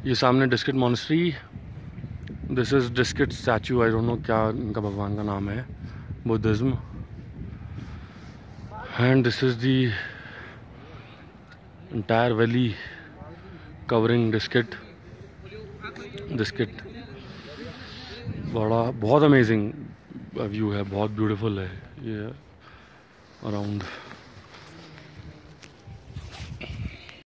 ये सामने Diskit monastery, this is Diskit statue, I don't know क्या इनका भगवान का नाम है, Buddhism. And this is the entire valley covering Diskit. बहुत अमेजिंग व्यू है, बहुत ब्यूटीफुल है ये अराउंड।